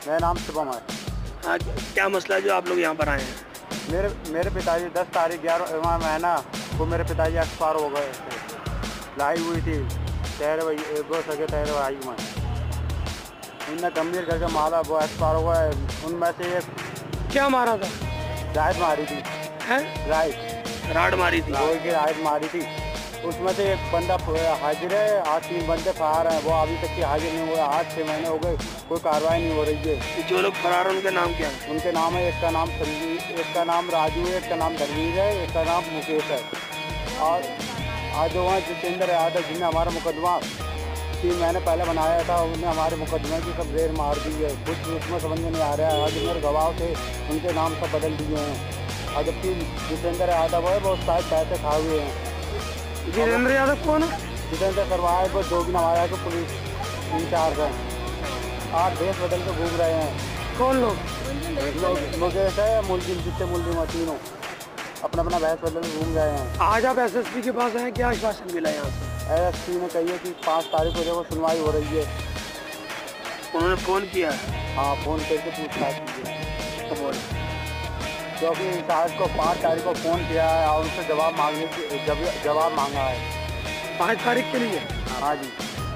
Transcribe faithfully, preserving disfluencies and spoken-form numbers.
मेरा नाम शुभम है। हाँ, क्या मसला है जो आप लोग यहाँ पर आए हैं? मेरे मेरे पिताजी दस तारीख ग्यारह महीना वो मेरे पिताजी एक्सपायर हो गए थे। लाई हुई थी तेरह भाई दो सके तेरह भाई में उनने गंभीर करके मारा, वो एक्सपायर हो गए। उनमें से एक क्या मारा था? राइट मारी थी। हैं? राइट राड मारी थी। गोल की राइट मारी थी। उसमें से एक बंदा हाजिर है, आज तीन बंदे फरार हैं, वो अभी तक की हाजिर नहीं हुए। आज छः महीने हो गए, कोई कार्रवाई नहीं हो रही है। जो लोग फरार हैं उनके नाम क्या है? उनके नाम है, एक का नाम संजीव, एक का नाम राजू है, एक का नाम धर्मीर है, एक का नाम मुकेश है। और आज जो वहाँ जितेंद्र यादव जिन्हें हमारा मुकदमा तीन महीने पहले बनाया था, उन्हें हमारे मुकदमे की सब रेर मार दी है। कुछ उसमें समझ में नहीं आ रहा है। आज मेरे गवाह थे, उनके नाम सब बदल दिए हैं। और जबकि जितेंद्र यादव है वो शायद पैसे खा हुए हैं। जितेंद्र यादव कौन है? जितेंद्र करवाए वो जोगी नवाया के पुलिस इंचार्ज हैं। आज देश बदल के घूम रहे हैं। कौन लोग? लोग मुकेश है, मुलजिम जितने मुलजिम तीनों अपना अपना भैंस बदल के घूम रहे हैं। आज आप एसएसपी के पास आए, क्या आश्वासन मिला यहाँ से? एसपी ने कही है कि पाँच तारीख को देखो सुनवाई हो रही है। उन्होंने फ़ोन किया? हाँ, फ़ोन करके पूछताछ कीजिए। तो बोल क्योंकि इंचार्ज को पाँच तारीख को फ़ोन किया है और उनसे जवाब मांगने की जब, जवाब मांगा है पाँच तारीख के लिए। हाँ जी।